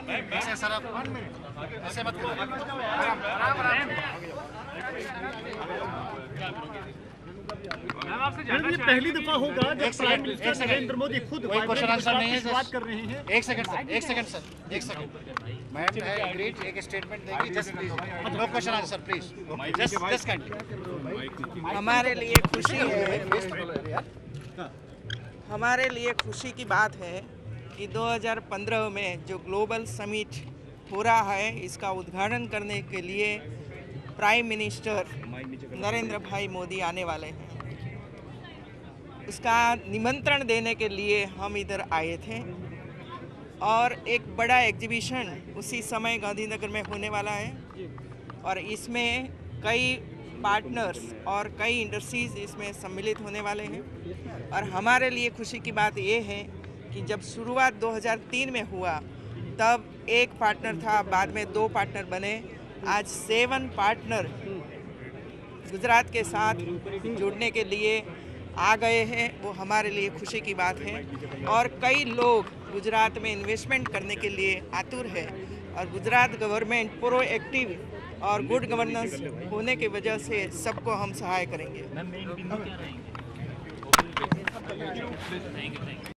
ऐसे सर आप ऐसे मत करो। ये पहली दफा होगा जब प्राइम मिनिस्टर नरेंद्र मोदी खुद कोई क्वेश्चन आंसर नहीं है, बात कर रहे हैं। एक सेकंड सर, एक सेकंड सर, एक सेकंड। मैम है एग्रीड, एक स्टेटमेंट देगी, just please no question answer please, just kindly. हमारे लिए खुशी है, हमारे लिए खुशी की बात है कि 2015 में जो ग्लोबल समिट हो रहा है, इसका उद्घाटन करने के लिए प्राइम मिनिस्टर नरेंद्र भाई मोदी आने वाले हैं। उसका निमंत्रण देने के लिए हम इधर आए थे और एक बड़ा एग्जीबिशन उसी समय गांधीनगर में होने वाला है और इसमें कई पार्टनर्स और कई इंडस्ट्रीज इसमें सम्मिलित होने वाले हैं। और हमारे लिए खुशी की बात ये है कि जब शुरुआत 2003 में हुआ तब एक पार्टनर था, बाद में 2 पार्टनर बने, आज 7 पार्टनर गुजरात के साथ जुड़ने के लिए आ गए हैं। वो हमारे लिए खुशी की बात है और कई लोग गुजरात में इन्वेस्टमेंट करने के लिए आतुर है और गुजरात गवर्नमेंट प्रोएक्टिव और गुड गवर्नेंस होने की वजह से सबको हम सहाय करेंगे।